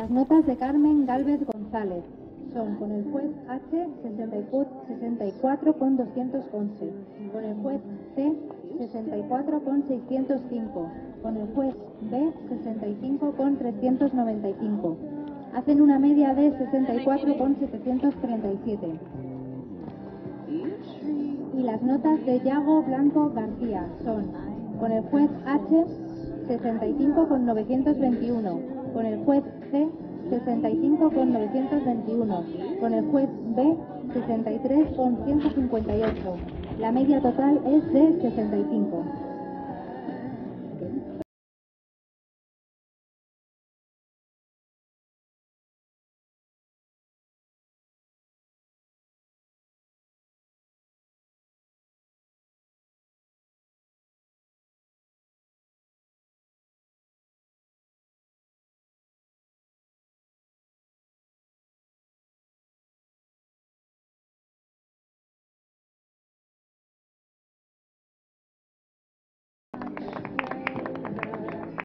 Las notas de Carmen Gálvez González son con el juez H 64,211, con el juez C 64,605, con el juez B 65,395. Hacen una media de 64,737. Y las notas de Yago Blanco García son con el juez H 65,921, con el juez C 65,921, con el juez B 63,158. La media total es de 65.